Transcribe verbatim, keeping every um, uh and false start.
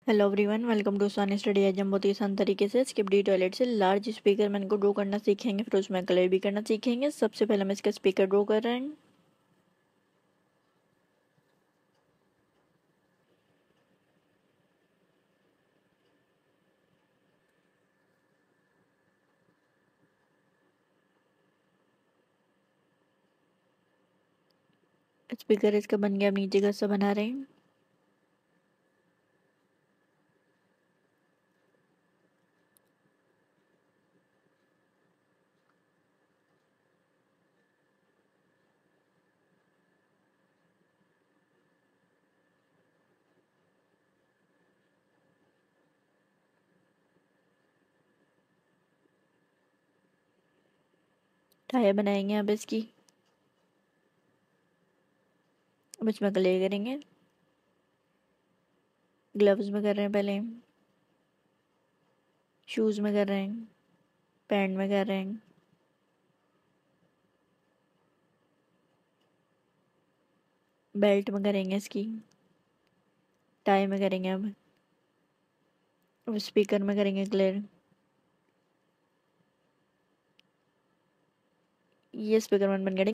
Hello everyone, welcome to sun study. आज हम बहुत ही आसान तरीके से स्किप डी टॉयलेट से लार्ज स्पीकर मैन को ड्रॉ करना सीखेंगे, फिर उसमें कलर भी करना सीखेंगे। सबसे पहले हम इसका स्पीकर ड्रॉ कर रहे हैं। स्पीकर इसका बन गया, अब नीचे का सा बना रहे हैं। टायर बनाएंगे अब इसकी। अब इसमें कलर करेंगे। ग्लव्स में कर रहे हैं, पहले शूज़ में कर रहे हैं, पैंट में कर रहे हैं, बेल्ट में करेंगे इसकी, टाई में करेंगे। अब अब स्पीकर में करेंगे कलर। ये स्पीकर में बन गया।